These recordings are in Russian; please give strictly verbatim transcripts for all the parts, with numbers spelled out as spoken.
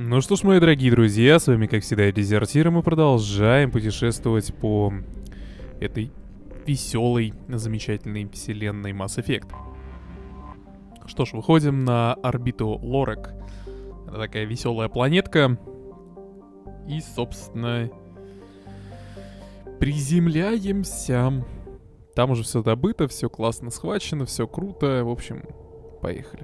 Ну что ж, мои дорогие друзья, с вами, как всегда, Дезертир, и мы продолжаем путешествовать по этой веселой, замечательной вселенной Mass Effect. Что ж, выходим на орбиту Лорек. Это такая веселая планетка. И, собственно, приземляемся. Там уже все добыто, все классно схвачено, все круто. В общем, поехали.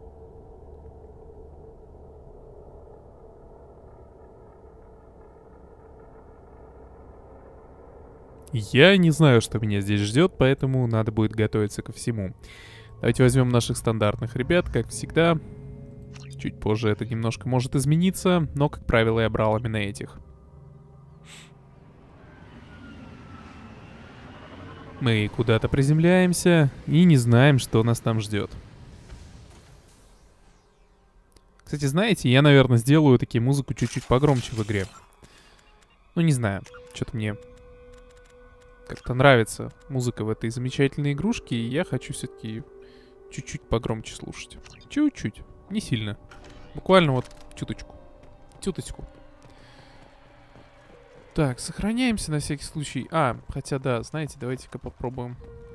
Я не знаю, что меня здесь ждет, поэтому надо будет готовиться ко всему. Давайте возьмем наших стандартных ребят, как всегда. Чуть позже это немножко может измениться, но, как правило, я брал именно этих. Мы куда-то приземляемся и не знаем, что нас там ждет. Кстати, знаете, я, наверное, сделаю таки музыку чуть-чуть погромче в игре. Ну, не знаю, что-то мне... как-то нравится музыка в этой замечательной игрушке, и я хочу все-таки чуть-чуть погромче слушать. Чуть-чуть, не сильно. Буквально вот чуточку. Чуточку. Так, сохраняемся на всякий случай. А, хотя да, знаете, давайте-ка попробуем.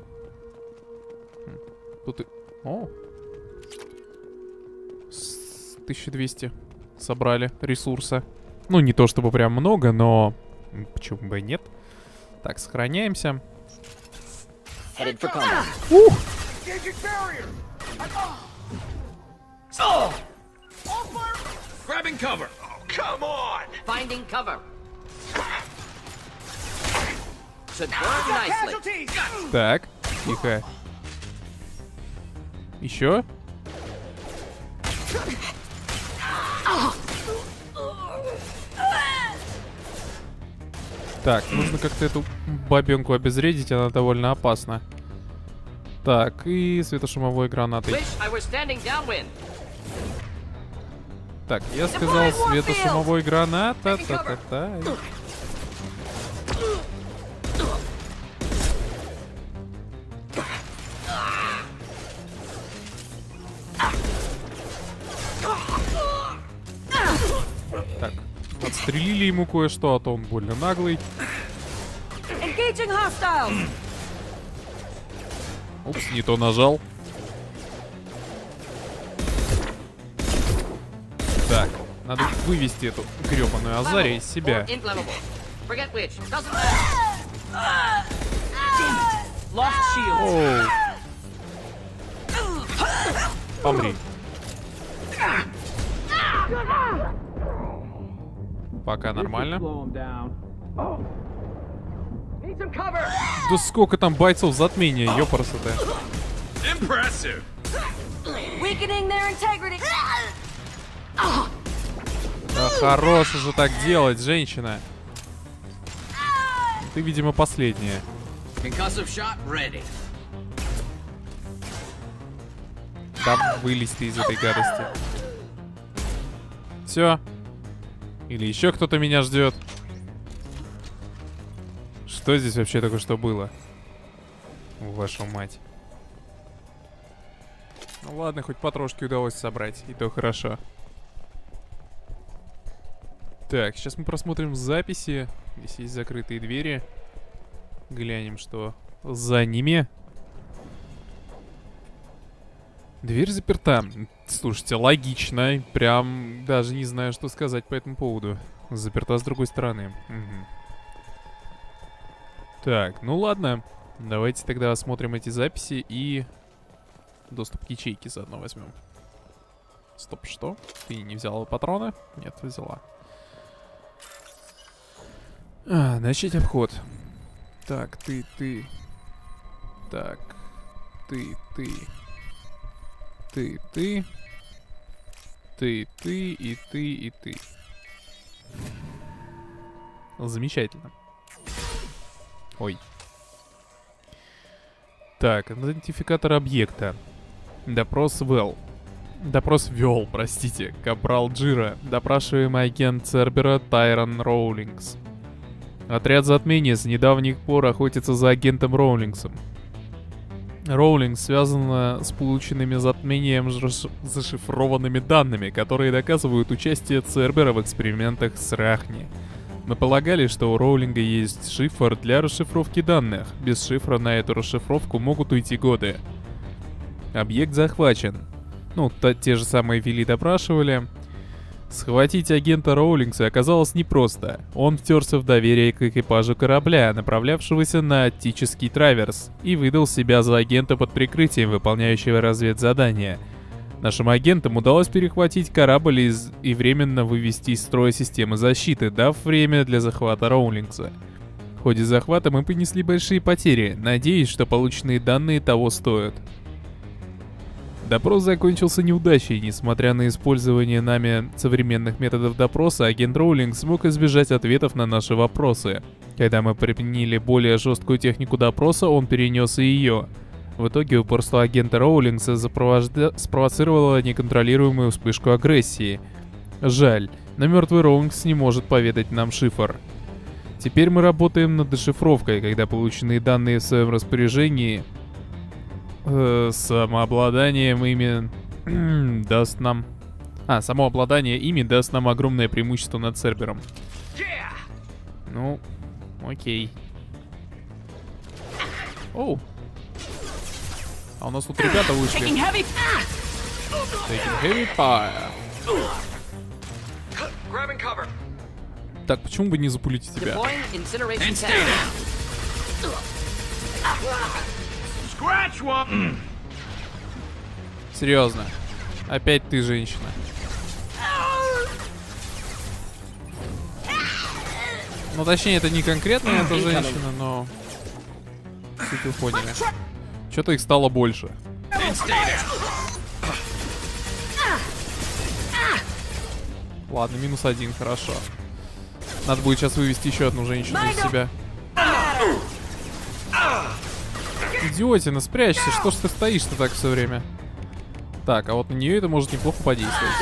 Тут и... О! С тысяча двести собрали ресурса. Ну, не то чтобы прям много, но... почему бы и нет? Так, сохраняемся. Ух! Так, тихо. Еще? Так, нужно как-то эту бабенку обезвредить, она довольно опасна. Так, и светошумовой гранатой. Так, я сказал светошумовой гранат. Та-та-та-та. Так. Отстрелили ему кое-что, а то он больно наглый. Упс, не то нажал. Так, надо вывести эту гребаную Азарию из себя. Оу. Помри. Пока нормально. Да сколько там бойцов затмения, ёпарасоте. Да хорош уже так делать, женщина. Ты, видимо, последняя. Да вылезь ты из этой гадости. Все. Или еще кто-то меня ждет. Что здесь вообще только что было? Вашу мать. Ну ладно, хоть потрошки удалось собрать, и то хорошо. Так, сейчас мы просмотрим записи. Здесь есть закрытые двери. Глянем, что за ними. Дверь заперта. Слушайте, логично. Прям даже не знаю, что сказать по этому поводу. Заперта с другой стороны. Угу. Так, ну ладно. Давайте тогда осмотрим эти записи и доступ к ячейке заодно возьмем. Стоп, что? Ты не взяла патроны? Нет, взяла. А, начать обход. Так, ты, ты. Так, ты, ты. Ты, ты. Ты, ты, и ты, и ты. Замечательно. Ой. Так, идентификатор объекта. Допрос вел. Допрос вел, простите. Капрал Джира. Допрашиваемый агент Цербера Тайрон Роулингс. Отряд затмения с недавних пор охотится за агентом Роулингсом. Роулинг связана с полученными затмением заш- зашифрованными данными, которые доказывают участие Цербера в экспериментах с Рахни. Мы полагали, что у Роулинга есть шифр для расшифровки данных. Без шифра на эту расшифровку могут уйти годы. Объект захвачен. Ну, та- те же самые вели допрашивали. Схватить агента Роулингса оказалось непросто. Он втерся в доверие к экипажу корабля, направлявшегося на Аттический Траверс, и выдал себя за агента под прикрытием, выполняющего разведзадание. Нашим агентам удалось перехватить корабль из... и временно вывести из строя системы защиты, дав время для захвата Роулингса. В ходе захвата мы понесли большие потери, надеясь, что полученные данные того стоят. Допрос закончился неудачей. Несмотря на использование нами современных методов допроса, агент Роулинг смог избежать ответов на наши вопросы. Когда мы применили более жесткую технику допроса, он перенес и ее. В итоге упорство агента Роулингса запровожда... спровоцировало неконтролируемую вспышку агрессии. Жаль, но мертвый Роулингс не может поведать нам шифр. Теперь мы работаем над дешифровкой, когда полученные данные в своем распоряжении... Э, самообладанием ими даст нам... А, само обладание ими даст нам огромное преимущество над Цербером. Ну, окей. Оу. А у нас тут ребята вышли. Taking heavy fire. Так, почему бы не запулить тебя? Серьезно. Опять ты, женщина. Ну, точнее, это не конкретно эта женщина, но... Суть вы поняли. Что-то их стало больше. Ладно, минус один, хорошо. Надо будет сейчас вывести еще одну женщину из себя. Идиотина, спрячься, что ж ты стоишь-то так все время? Так, а вот на нее это может неплохо подействовать.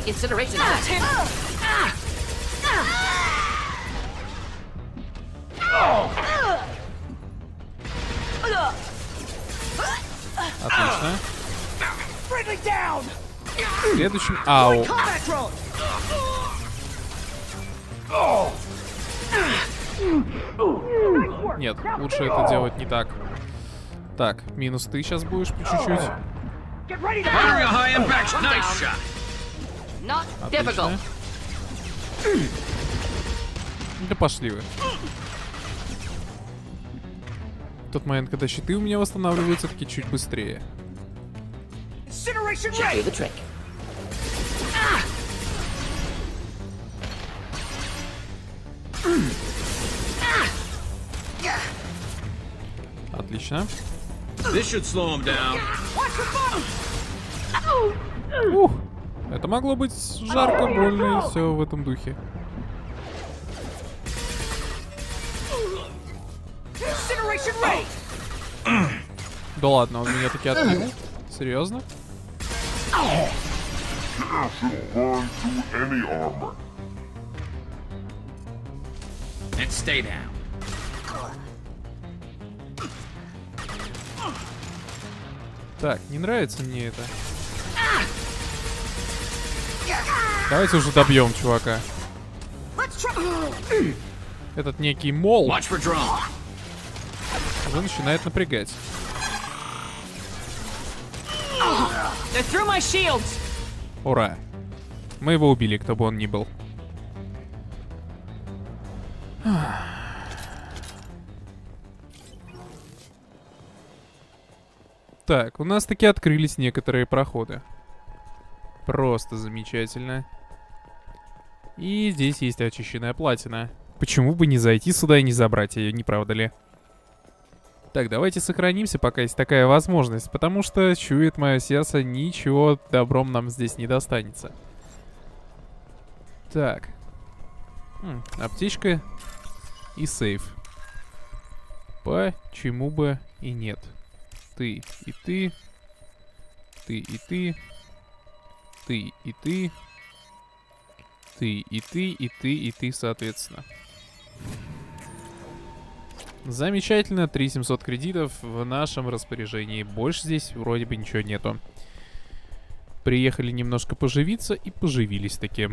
Отлично. Следующим... Ау. Нет, лучше это делать не так. Так, минус ты сейчас будешь по чуть-чуть. Отлично. Да пошли вы. В тот момент, когда щиты у меня восстанавливаются, таки чуть быстрее. Отлично. Ух, это могло быть жарко, больно и все в этом духе. Да ладно, он меня таки отбил. Серьезно? Так, не нравится мне это. Давайте уже добьем чувака. Этот некий мол уже начинает напрягать. Ура. Мы его убили, кто бы он ни был. Так, у нас таки открылись некоторые проходы. Просто замечательно. И здесь есть очищенная платина. Почему бы не зайти сюда и не забрать ее, не правда ли? Так, давайте сохранимся, пока есть такая возможность, потому что, чует мое сердце, ничего добром нам здесь не достанется. Так. М, аптечка и сейф. Почему бы и нет? Ты и ты. Ты и ты. Ты и ты. Ты и ты, и ты, и ты, соответственно. Замечательно, три тысячи семьсот кредитов в нашем распоряжении. Больше здесь вроде бы ничего нету. Приехали немножко поживиться и поживились таки.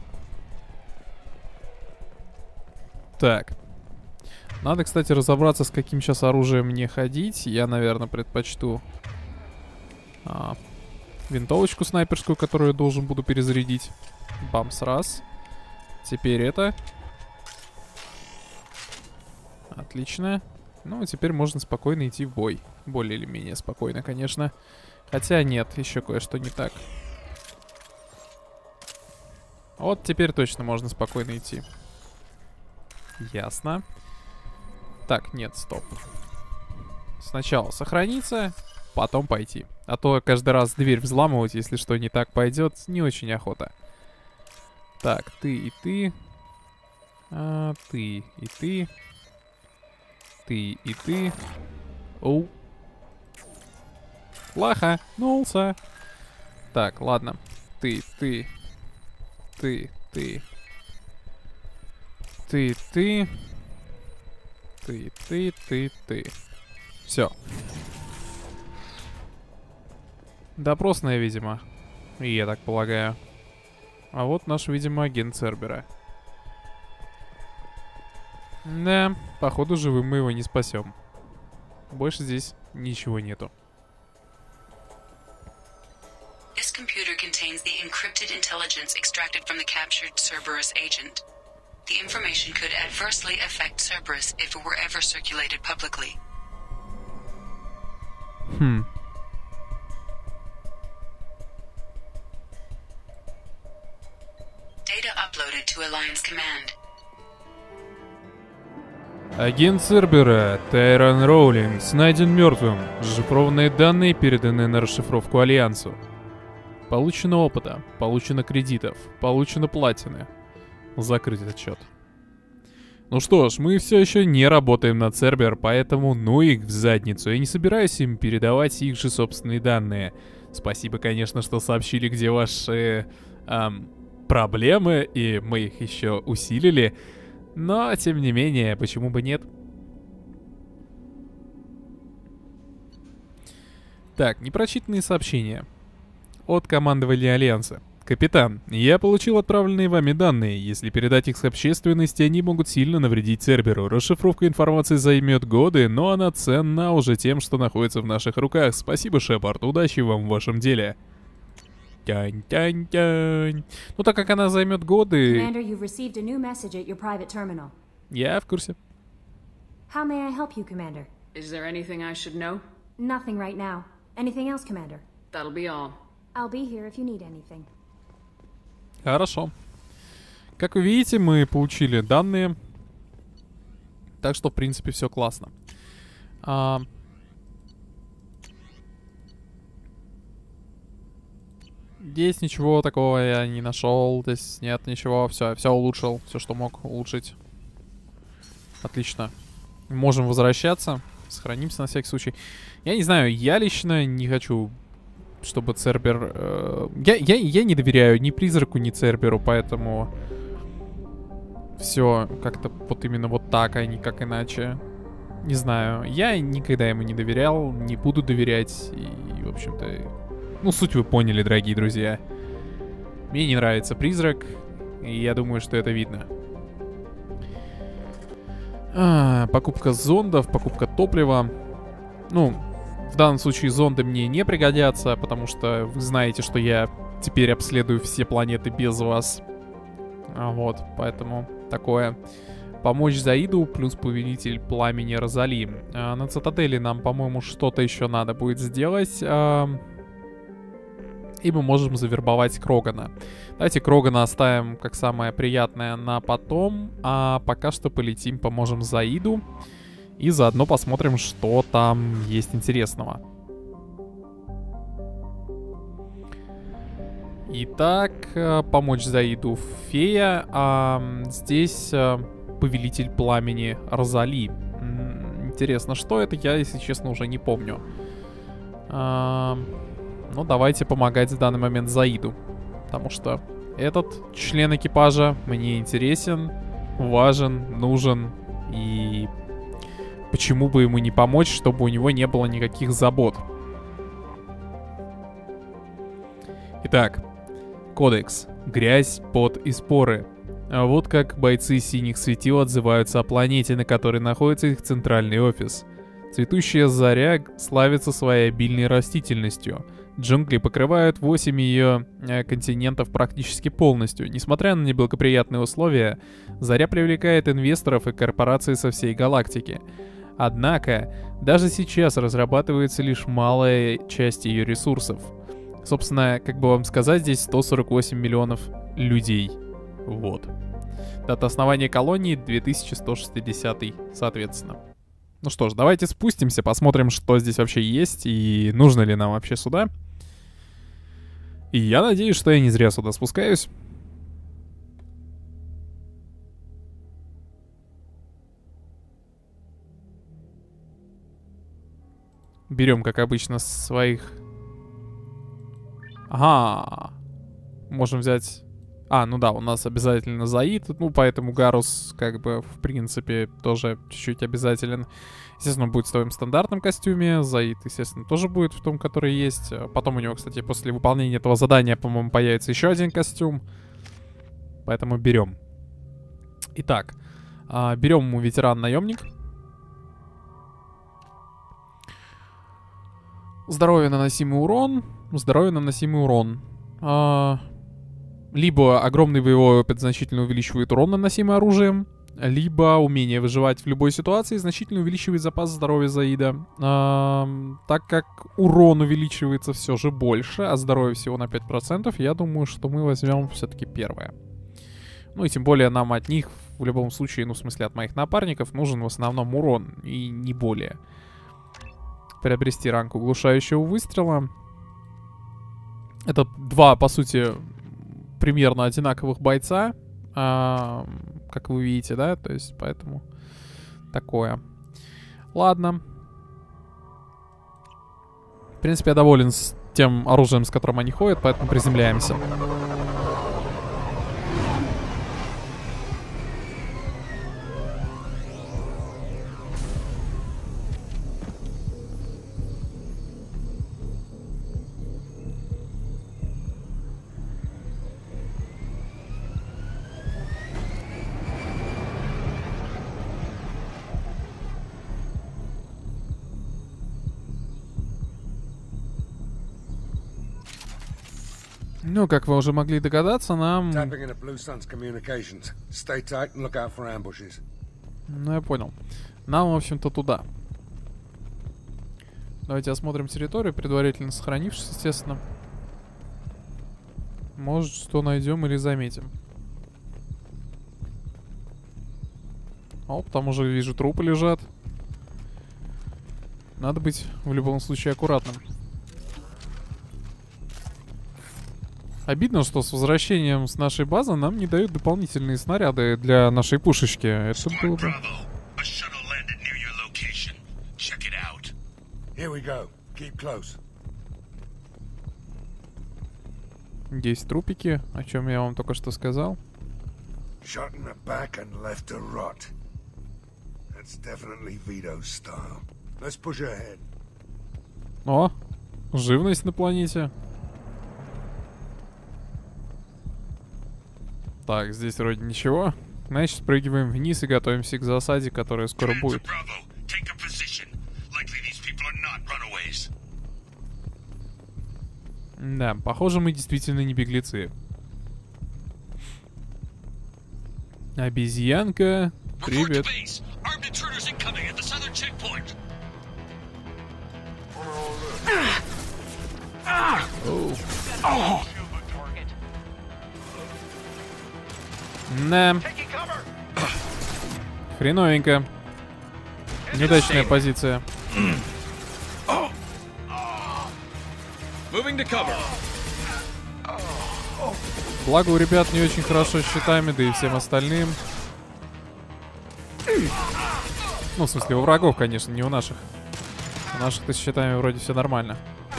Так. Надо, кстати, разобраться, с каким сейчас оружием мне ходить. Я, наверное, предпочту а, винтовочку снайперскую, которую я должен буду перезарядить. Бамс, раз. Теперь это. Отлично. Ну, теперь можно спокойно идти в бой. Более или менее спокойно, конечно. Хотя нет, еще кое-что не так. Вот теперь точно можно спокойно идти. Ясно. Так, нет, стоп. Сначала сохраниться, потом пойти. А то каждый раз дверь взламывать, если что не так пойдет, не очень охота. Так, ты и ты. А, ты и ты. Ты и ты. Оу. Плохо. Нулся. Так, ладно. Ты, ты. Ты, ты. Ты, ты. Ты, ты, ты, ты. Все. Допросная, видимо. Я так полагаю. А вот наш, видимо, агент Цербера. Да, походу живым мы его не спасем. Больше здесь ничего нету. This computer contains the encrypted intelligence extracted from the captured Cerberus agent. The information could adversely affect Cerberus if it were ever circulated publicly. Хм. Data uploaded to Alliance Command. Агент Цербера Тайрон Роулингс найден мертвым. Зашифрованные данные переданы на расшифровку Альянсу. Получено опыта, получено кредитов, получено платины. Закрыть отчет. Ну что ж, мы все еще не работаем на Цербер, поэтому ну их в задницу. Я не собираюсь им передавать их же собственные данные. Спасибо, конечно, что сообщили, где ваши эм, проблемы, и мы их еще усилили. Но, тем не менее, почему бы нет? Так, непрочитанные сообщения. От командования Альянса. Капитан, я получил отправленные вами данные. Если передать их с общественности, они могут сильно навредить Церберу. Расшифровка информации займет годы, но она ценна уже тем, что находится в наших руках. Спасибо, Шепард. Удачи вам в вашем деле. Тянь-тянь-тянь. Ну, так как она займет годы... Commander, you've received a new message at your private terminal. Я в курсе. How may I help you, Commander? Is there anything I should know? Nothing right now. Anything else, Commander? That'll be all. I'll be here if you need anything. Хорошо. Как вы видите, мы получили данные. Так что, в принципе, все классно. А... Здесь ничего такого я не нашел. Здесь нет ничего. Все, все улучшил. Все, что мог улучшить. Отлично. Можем возвращаться. Сохранимся на всякий случай. Я не знаю, я лично не хочу, чтобы Цербер... Э, я, я, я не доверяю ни Призраку, ни Церберу, поэтому... Все как-то вот именно вот так, а не как иначе. Не знаю. Я никогда ему не доверял, не буду доверять. И, в общем-то... Ну, суть вы поняли, дорогие друзья. Мне не нравится Призрак, и я думаю, что это видно. А, покупка зондов, покупка топлива. Ну, в данном случае зонды мне не пригодятся, потому что вы знаете, что я теперь обследую все планеты без вас. А, вот, поэтому такое. Помочь Заиду плюс повелитель пламени Розали. А, на Цитадели нам, по-моему, что-то еще надо будет сделать. А, и мы можем завербовать Крогана. Давайте Крогана оставим как самое приятное на потом. А пока что полетим, поможем Заиду. И заодно посмотрим, что там есть интересного. Итак, помочь Заиду Фея. А здесь повелитель пламени Розали. Интересно, что это? Я, если честно, уже не помню. А, ну, давайте помогать в данный момент Заиду. Потому что этот член экипажа мне интересен, важен, нужен и почему бы ему не помочь, чтобы у него не было никаких забот. Итак, кодекс. Грязь, пот и споры. А вот как бойцы синих светил отзываются о планете, на которой находится их центральный офис. Цветущая заря славится своей обильной растительностью. Джунгли покрывают восемь ее э, континентов практически полностью. Несмотря на неблагоприятные условия, заря привлекает инвесторов и корпорации со всей галактики. Однако, даже сейчас разрабатывается лишь малая часть ее ресурсов. Собственно, как бы вам сказать, здесь сто сорок восемь миллионов людей. Вот. Дата основания колонии две тысячи сто шестидесятый, соответственно. Ну что ж, давайте спустимся, посмотрим, что здесь вообще есть и нужно ли нам вообще сюда. И я надеюсь, что я не зря сюда спускаюсь. Берем, как обычно, своих... Ага. Можем взять... А, ну да, у нас обязательно Заид, ну поэтому Гарус, как бы, в принципе, тоже чуть-чуть обязателен. Естественно, он будет в своем стандартном костюме, Заид, естественно, тоже будет в том, который есть. Потом у него, кстати, после выполнения этого задания, по-моему, появится еще один костюм. Поэтому берем. Итак, берем ему ветеран-наемник. Здоровье, наносимый урон. Здоровье, наносимый урон. А... Либо огромный боевой опыт значительно увеличивает урон, наносимый оружием, либо умение выживать в любой ситуации значительно увеличивает запас здоровья Заида. А, так как урон увеличивается все же больше, а здоровье всего на пять процентов, я думаю, что мы возьмем все-таки первое. Ну и тем более нам от них, в любом случае, ну в смысле от моих напарников, нужен в основном урон, и не более. Приобрести ранг углушающего выстрела. Это два, по сути... примерно одинаковых бойца, а, как вы видите, да, то есть поэтому такое. Ладно. В принципе, я доволен с тем оружием, с которым они ходят, поэтому приземляемся. Ну, как вы уже могли догадаться, нам... Ну, я понял. Нам, в общем-то, туда. Давайте осмотрим территорию, предварительно сохранившись, естественно. Может, что найдем или заметим. Оп, там уже вижу, трупы лежат. Надо быть в любом случае аккуратным. Обидно, что с возвращением с нашей базы нам не дают дополнительные снаряды для нашей пушечки. Это было бы... Есть трупики, о чем я вам только что сказал. О, живность на планете. Так, здесь вроде ничего. Значит, спрыгиваем вниз и готовимся к засаде, которая скоро будет. Да, похоже, мы действительно не беглецы. Обезьянка, привет. Оу. Да. Хреновенько. Неудачная позиция. Благо у ребят не очень хорошо с щитами, да и всем остальным. Ну, в смысле, у врагов, конечно, не у наших. У наших-то с щитами вроде все нормально.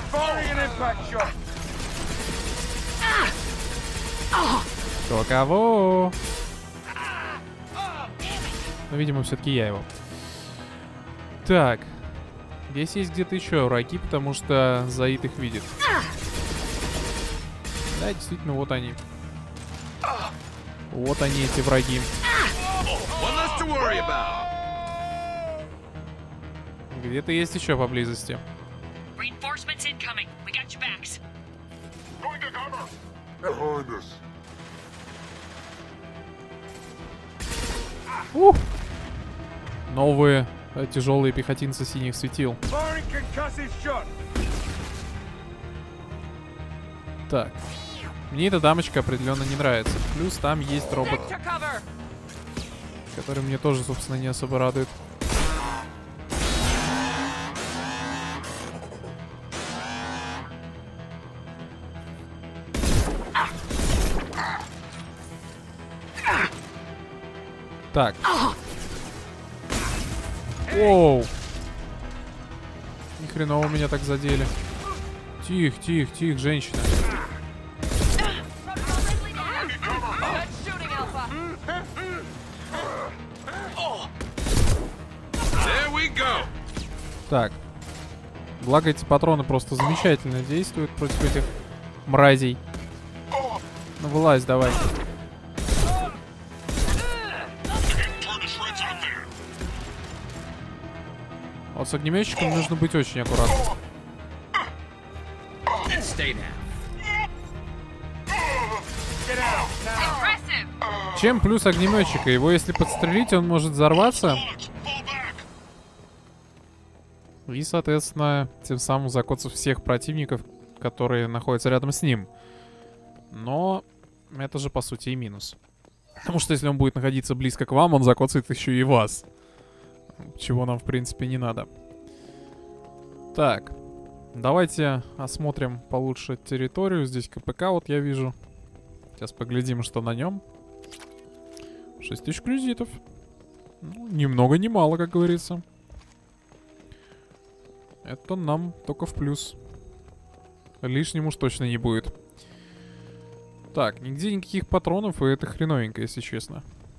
Кто кого? Ну, видимо, все-таки я его. Так. Здесь есть где-то еще враги, потому что Заид их видит. Да, действительно, вот они. Вот они, эти враги. Где-то есть еще поблизости. Ух! Новые э, тяжелые пехотинцы синих светил. Так. Мне эта дамочка определенно не нравится. Плюс там есть робот, который мне тоже, собственно, не особо радует. Так. Оу. Ни хреново меня так задели. Тихо, тихо, тихо, женщина. Так. Благо эти патроны просто замечательно действуют против этих мразей. Ну вылазь давай. Вот с огнеметчиком нужно быть очень аккуратным. Чем плюс огнеметчика? Его если подстрелить, он может взорваться. И, соответственно, тем самым закоцать всех противников, которые находятся рядом с ним. Но это же, по сути, и минус. Потому что если он будет находиться близко к вам, он закоцает еще и вас. Чего нам, в принципе, не надо. Так. Давайте осмотрим получше территорию. Здесь КПК вот я вижу. Сейчас поглядим, что на нем. шесть тысяч кредитов. Ну, ни много, ни мало, как говорится. Это нам только в плюс. Лишним уж точно не будет. Так, нигде никаких патронов, и это хреновенько, если честно.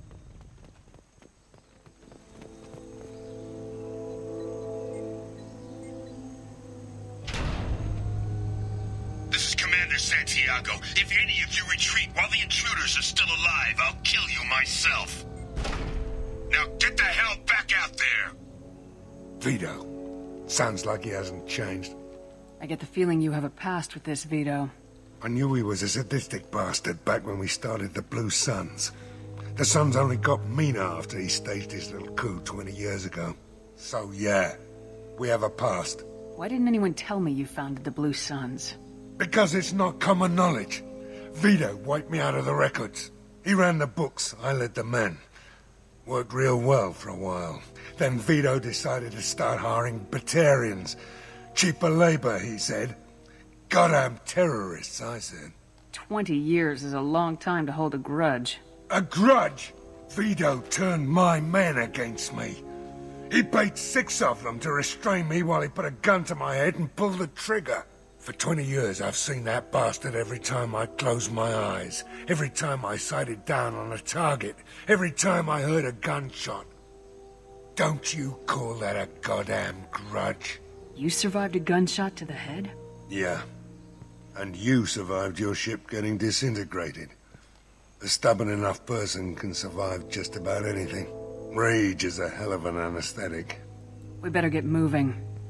Santiago, if any of you retreat while the intruders are still alive, I'll kill you myself. Now get the hell back out there! Vito. Sounds like he hasn't changed. I get the feeling you have a past with this, Vito. I knew he was a sadistic bastard back when we started the Blue Suns. The Suns only got meaner after he staged his little coup twenty years ago. So yeah, we have a past. Why didn't anyone tell me you founded the Blue Suns? Because it's not common knowledge. Vito wiped me out of the records. He ran the books, I led the men. Worked real well for a while. Then Vito decided to start hiring Batarians. Cheaper labor, he said. Goddamn terrorists, I said. Twenty years is a long time to hold a grudge. A grudge? Vito turned my men against me. He paid six of them to restrain me while he put a gun to my head and pulled the trigger. For twenty years, I've seen that bastard every time I closed my eyes. Every time I sighted down on a target. Every time I heard a gunshot. Don't you call that a goddamn grudge? You survived a gunshot to the head? Yeah. And you survived your ship getting disintegrated. A stubborn enough person can survive just about anything. Rage is a hell of an anesthetic. We better get moving.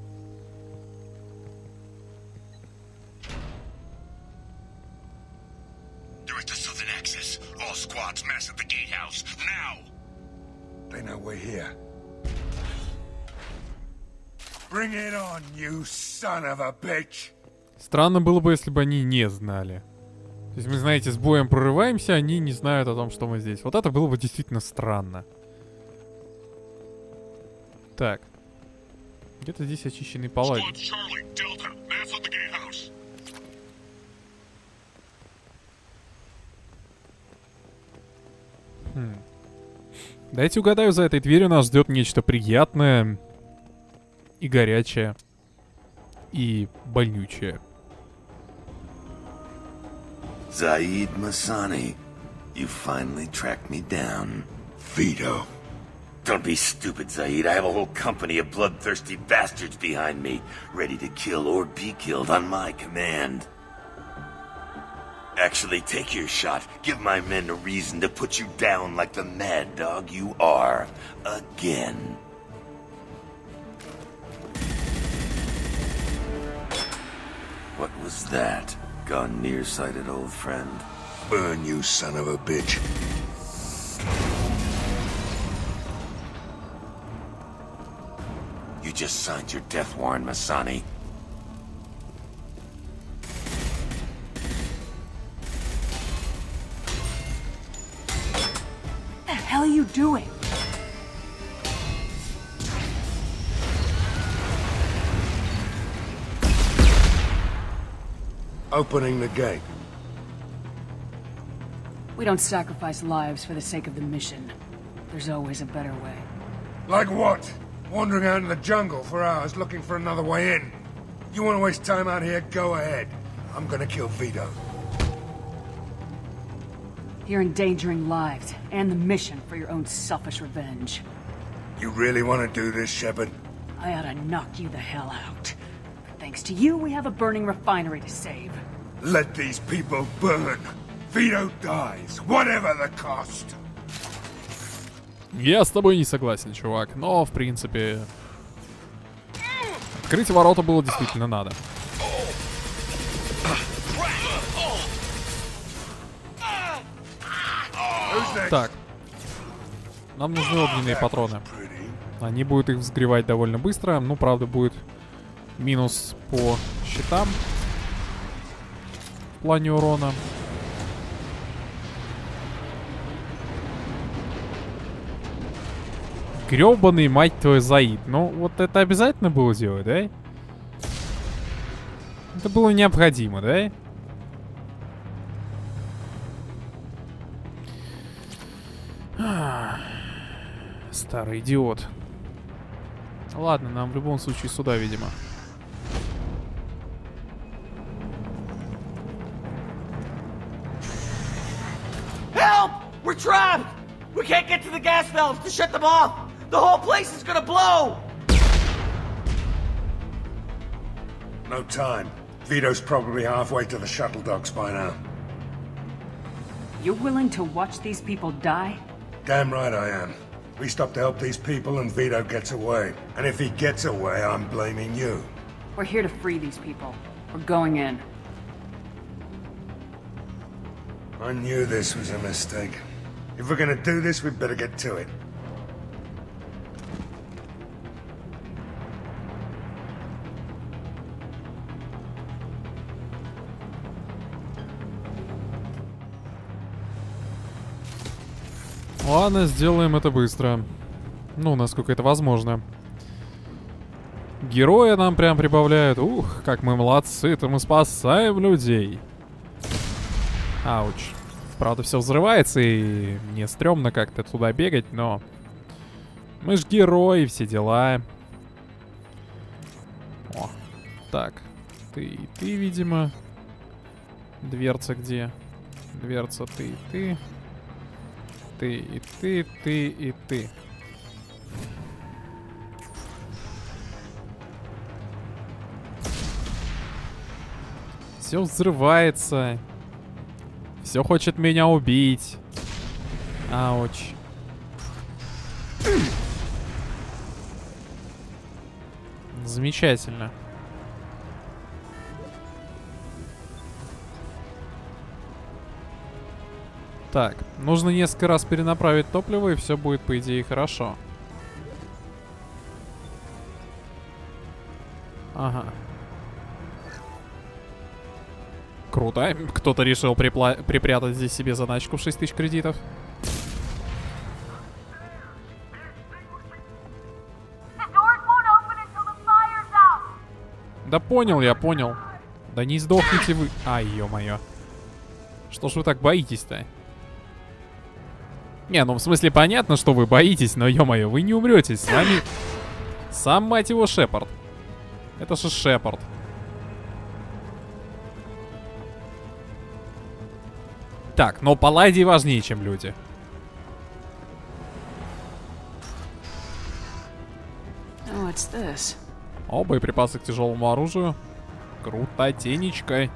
Direct to Southern Access. All squads mass at the gatehouse. Now! They know we're here. Bring it on, you son of a bitch! Странно было бы, если бы они не знали. То есть мы, знаете, с боем прорываемся, они не знают о том, что мы здесь. Вот это было бы действительно странно. Так. Где-то здесь очищенный паладин. Хм. Дайте угадаю, за этой дверью нас ждет нечто приятное и горячее и больнючее. Zaid Masani, you finally tracked me down. Vito. Don't be stupid, Zaid. I have a whole company of bloodthirsty bastards behind me, ready to kill or be killed on my command. Actually, take your shot. Give my men a reason to put you down like the mad dog you are. Again. What was that? Gone nearsighted, old friend. Burn, you son of a bitch. You just signed your death warrant, Masani. What the hell are you doing? Opening the gate. We don't sacrifice lives for the sake of the mission. There's always a better way. Like what? Wandering out in the jungle for hours looking for another way in. You want to waste time out here? Go ahead. I'm gonna kill Vito. You're endangering lives and the mission for your own selfish revenge. You really want to do this, Shepard? I ought to knock you the hell out. But thanks to you, we have a burning refinery to save. Let these people burn. Vito dies, whatever the cost. Я с тобой не согласен, чувак, но, в принципе, открыть ворота было действительно надо. Так. Нам нужны огненные патроны. Они будут их взгревать довольно быстро. Ну, правда, будет минус по щитам в плане урона. Грёбаный, мать твою, Заид. Ну, вот это обязательно было делать, да? Это было необходимо, да? Старый идиот. Ладно, нам в любом случае сюда, видимо. Help! We're trapped! We can't get to the gas valves to shut them off! The whole place is gonna blow! No time. Vito's probably halfway to the shuttle docks by now. You're willing to watch these people die? Damn right I am. We stop to help these people and Vito gets away. And if he gets away, I'm blaming you. We're here to free these people. We're going in. I knew this was a mistake. If we're gonna do this, we'd better get to it. Ладно, сделаем это быстро. Ну, насколько это возможно. Герои нам прям прибавляют. Ух, как мы молодцы, это мы спасаем людей. Ауч. Правда, все взрывается, и мне стрёмно как-то туда бегать, но... Мы ж герои, все дела. О, так. Ты и ты, видимо. Дверца где? Дверца ты и ты. Ты и ты, ты и ты. Все взрывается. Все хочет меня убить. Ауч. Замечательно. Так, нужно несколько раз перенаправить топливо, и все будет, по идее, хорошо. Ага. Круто. Кто-то решил припла- припрятать здесь себе заначку в шесть тысяч кредитов. Да понял, я понял. Да не сдохните вы. Ай, ё-моё. Что ж вы так боитесь-то? Не, ну в смысле понятно, что вы боитесь, но ё-моё, вы не умрете. С вами сам, мать его, Шепард. Это же Шепард. Так, но палладии важнее, чем люди. What's this? О, боеприпасы к тяжелому оружию. Крутотенечка.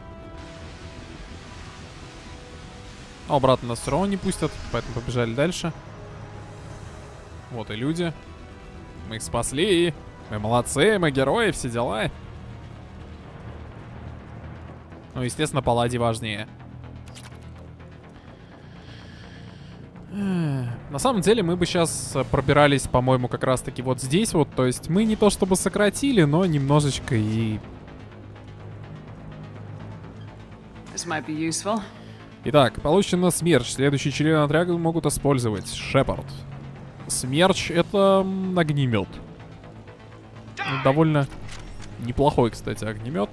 А обратно нас все равно не пустят, поэтому побежали дальше. Вот и люди. Мы их спасли. Мы молодцы, мы герои, все дела. Ну, естественно, палладий важнее. На самом деле, мы бы сейчас пробирались, по-моему, как раз-таки вот здесь вот. То есть мы не то чтобы сократили, но немножечко и... This might be useful. Итак, получено смерч. Следующие члены отряда могут использовать. Шепард. Смерч — это огнемет. Довольно неплохой, кстати, огнемет.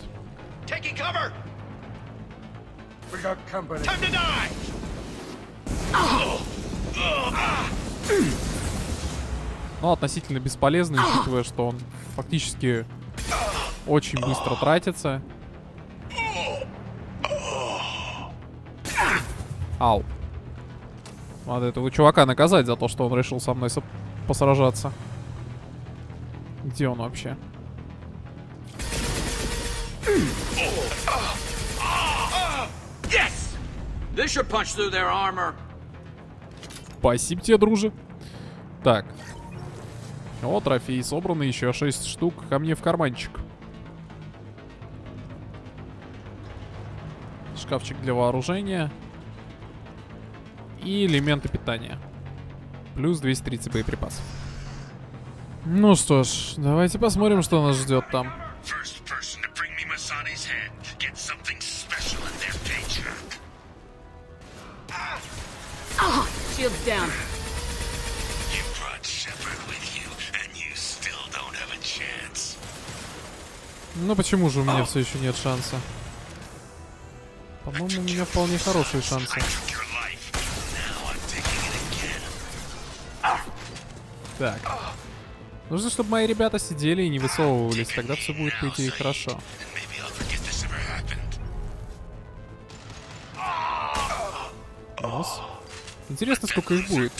Но относительно бесполезный, учитывая, что он фактически очень быстро тратится. Ау. Надо этого чувака наказать за то, что он решил со мной посражаться. Где он вообще? Yes! This should punch through their armor. Спасибо тебе, друже. Так. О, трофеи собраны, еще шесть штук ко мне в карманчик. Шкафчик для вооружения. И элементы питания. Плюс двести тридцать боеприпасов. Ну что ж, давайте посмотрим, что нас ждет там. Oh, shield's down. Ну почему же у меня все еще нет шанса? По-моему, у меня вполне хорошие шансы. Так. Нужно, чтобы мои ребята сидели и не высовывались. Тогда все будет, по идее, хорошо. Минус. Интересно, сколько их будет.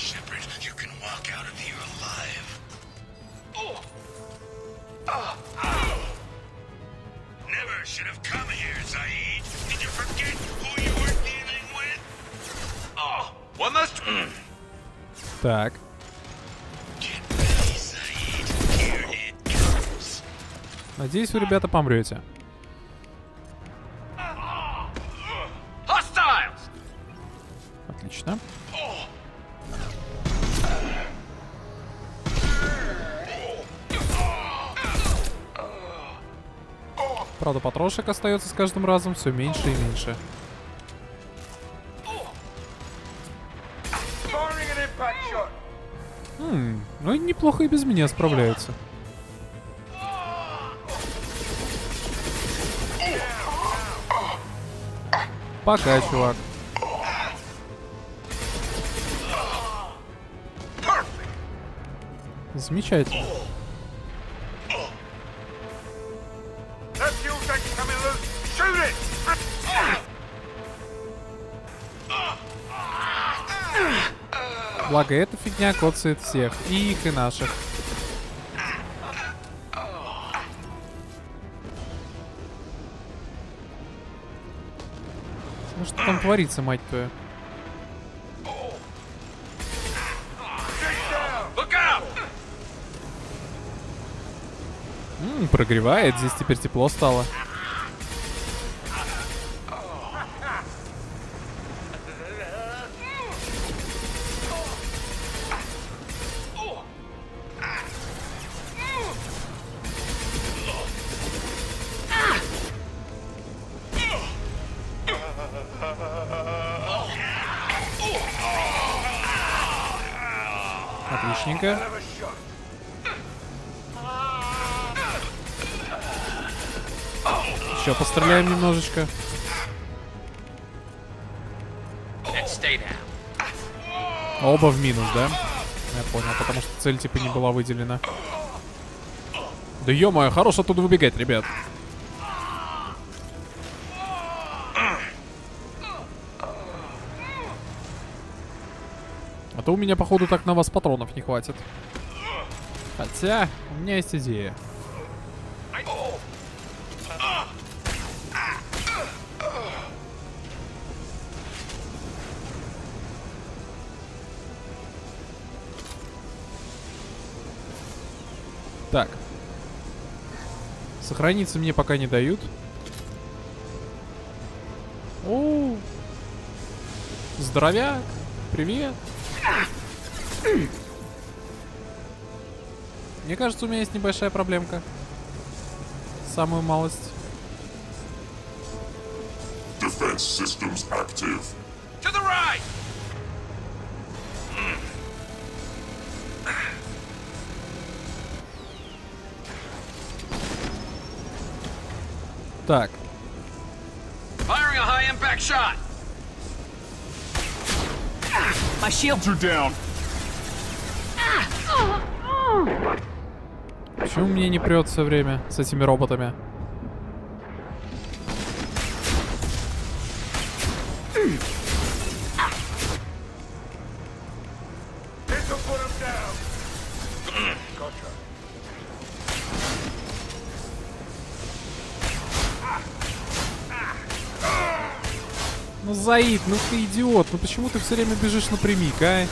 Так. Надеюсь, вы, ребята, помрете. Отлично. Правда, патрошек остается с каждым разом все меньше и меньше. Хм, ну и неплохо и без меня справляются. Пока, чувак. Замечательно. Благо, эта фигня коцает всех. И их, и наших. Ну что там творится, мать твою? Ммм, прогревает. Здесь теперь тепло стало. Отличненько. Еще постреляем немножечко. Оба в минус, да? Я понял, потому что цель типа не была выделена. Да ё-моё, хорош оттуда выбегать, ребят. А то у меня, походу, так на вас патронов не хватит. Хотя, у меня есть идея. Так. Сохраниться мне пока не дают. О, здоровяк, привет. Мне кажется, у меня есть небольшая проблемка. Самую малость. Defense systems active. To the right! Так. Firing a high impact shot! My shields You're down. Почему мне не прет все время с этими роботами? Ну, Заид, ну ты идиот, ну почему ты все время бежишь напрямик, а?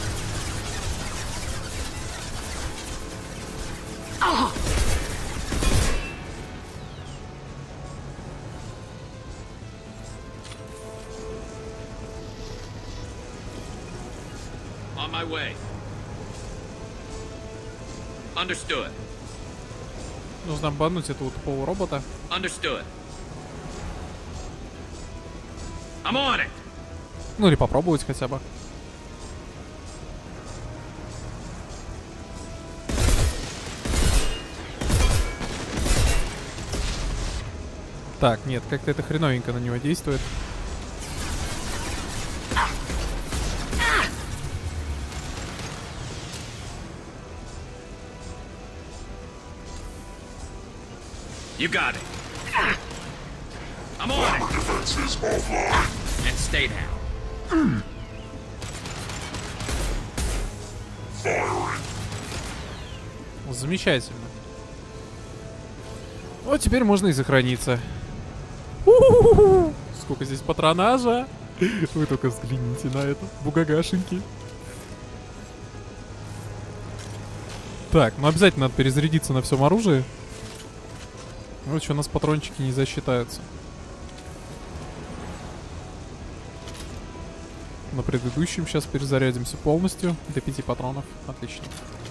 On my way. Understood. Нужно обмануть этого тупого робота. Understood. I'm on it. Ну или попробовать хотя бы. Так, нет, как-то это хреновенько на него действует. You got it. I'm on it. Defenses offline. And stay down. Firing. Замечательно. Вот теперь можно и сохраниться. У-у-у-у! Сколько здесь патронажа. Вы только взгляните на это, бугагашеньки. Так, ну обязательно надо перезарядиться на всем оружии. Вот что, у нас патрончики не засчитаются. На предыдущем сейчас перезарядимся полностью. До пяти патронов. Отлично.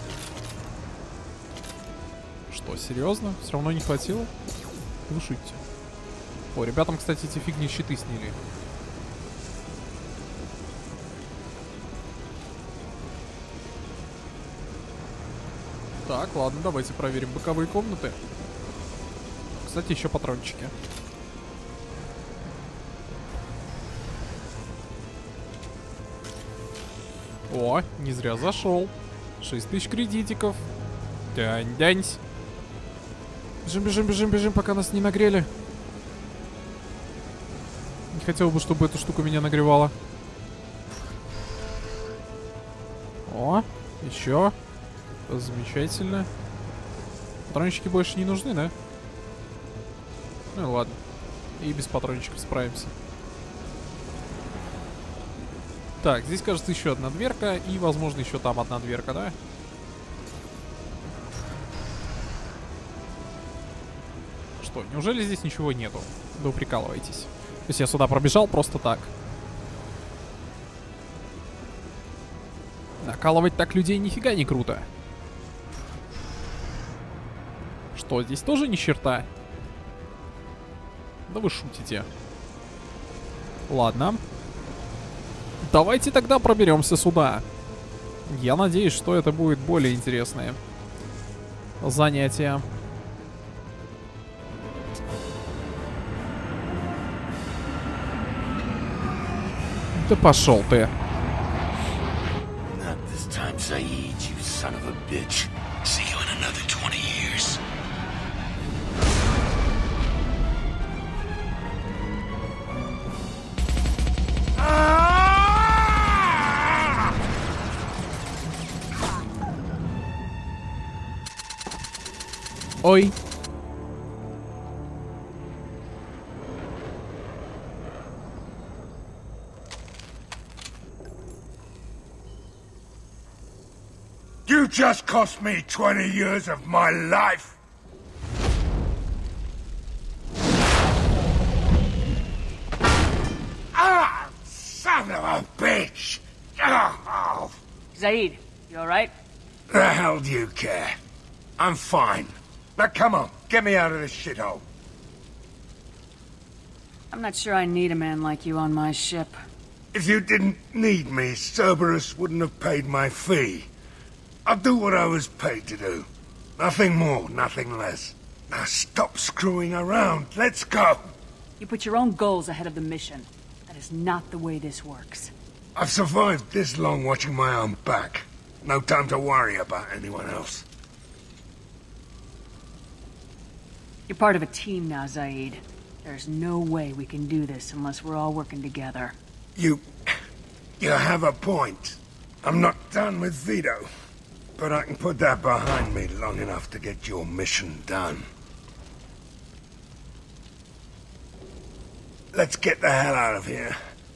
Что, серьезно? Все равно не хватило? Вы шутите. О, ребятам, кстати, эти фигни щиты сняли. Так, ладно, давайте проверим боковые комнаты. Кстати, еще патрончики. О, не зря зашел. шесть тысяч кредитиков. Дянь-дянь. Бежим, бежим, бежим, бежим, пока нас не нагрели. Не хотел бы, чтобы эта штука меня нагревала. О, еще. Замечательно. Патрончики больше не нужны, да? Ну ладно. И без патрончиков справимся. Так, здесь, кажется, еще одна дверка. И, возможно, еще там одна дверка, да? Что, неужели здесь ничего нету? Да вы прикалываетесь. То есть я сюда пробежал просто так. Накалывать так людей нифига не круто. Что, здесь тоже ни черта? Да вы шутите. Ладно. Давайте тогда проберемся сюда. Я надеюсь, что это будет более интересное занятие. Да пошел ты. Not this time, Saeed, you son of a bitch. See you in another twenty years. Ой. You just cost me twenty years of my life. Ah, son of a bitch. Oh. Zaid, you alright? The hell do you care? I'm fine. Now come on, get me out of this shithole. I'm not sure I need a man like you on my ship. If you didn't need me, Cerberus wouldn't have paid my fee. I'll do what I was paid to do. Nothing more, nothing less. Now stop screwing around. Let's go. You put your own goals ahead of the mission. That is not the way this works. I've survived this long watching my own back. No time to worry about anyone else. You're part of a team now, Zaid. There's no way we can do this unless we're all working together. You... you have a point. I'm not done with Vito. But I can put that behind me long enough to get your mission done. Let's get the hell out of here.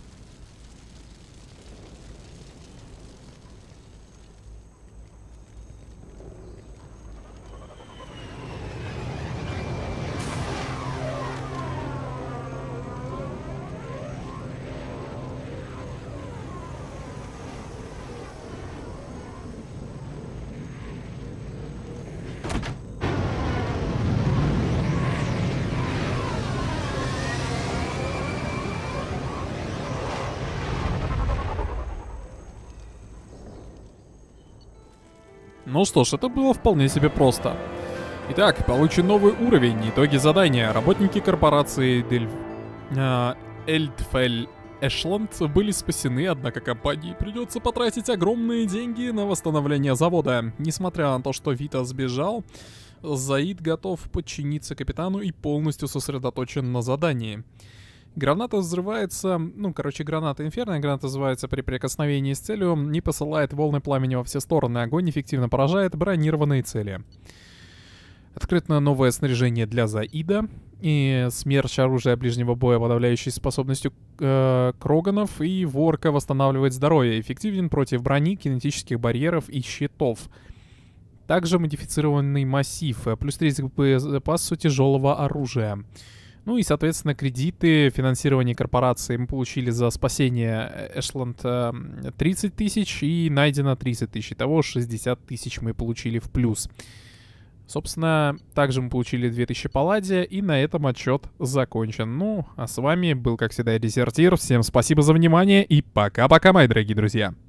Ну что ж, это было вполне себе просто. Итак, получен новый уровень. Итоги задания. Работники корпорации Дель... э, Эльдфель Эшланд были спасены, однако компании придется потратить огромные деньги на восстановление завода. Несмотря на то, что Вита сбежал, Заид готов подчиниться капитану и полностью сосредоточен на задании. Граната взрывается, ну, короче, граната инферно, граната взрывается при прикосновении с целью и посылает волны пламени во все стороны. Огонь эффективно поражает бронированные цели. Открыто новое снаряжение для Заида и смерч оружия ближнего боя, подавляющей способностью э, кроганов, и ворка восстанавливает здоровье. Эффективен против брони, кинетических барьеров и щитов. Также модифицированный массив, плюс тридцать к боезапасу тяжелого оружия. Ну и, соответственно, кредиты, финансирование корпорации мы получили за спасение Эшланд тридцать тысяч и найдено тридцать тысяч. Итого шестьдесят тысяч мы получили в плюс. Собственно, также мы получили две тысячи палладия, и на этом отчет закончен. Ну, а с вами был, как всегда, Дезертир. Всем спасибо за внимание, и пока-пока, мои дорогие друзья.